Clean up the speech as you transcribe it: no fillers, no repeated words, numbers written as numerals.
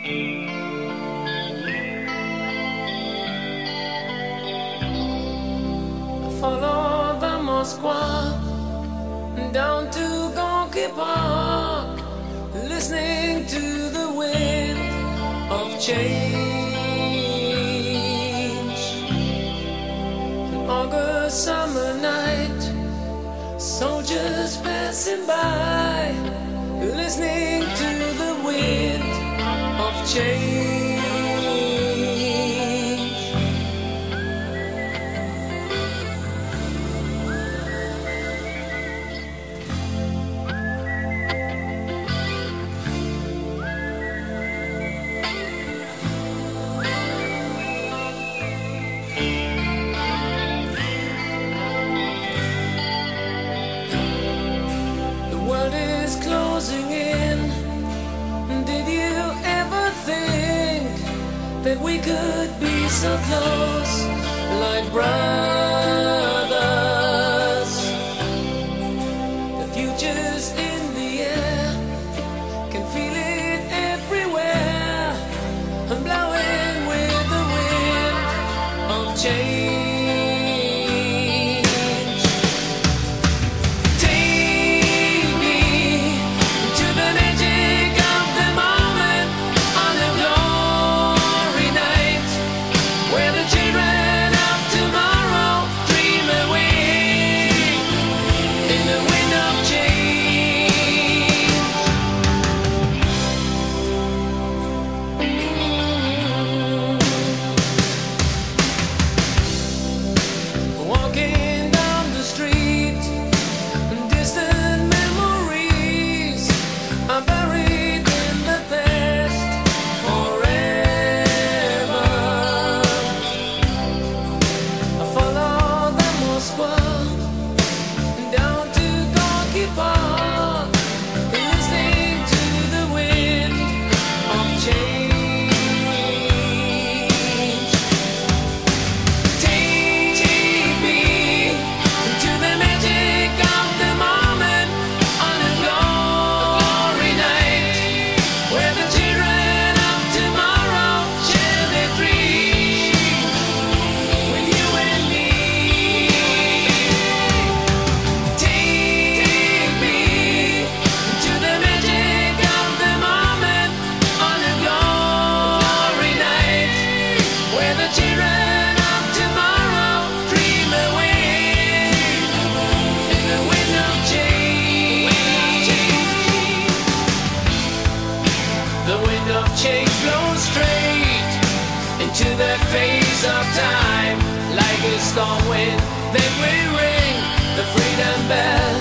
Follow the Moskva down to Gorky Park, listening to the wind of change. An August summer night, soldiers passing by, listening to the wind of change. Closing in. Did you ever think that we could be so close, like brothers? The future's in the air, can feel it everywhere. I'm blowing with the wind of change. Change blows straight into the face of time, like a storm wind. Then we ring the freedom bell.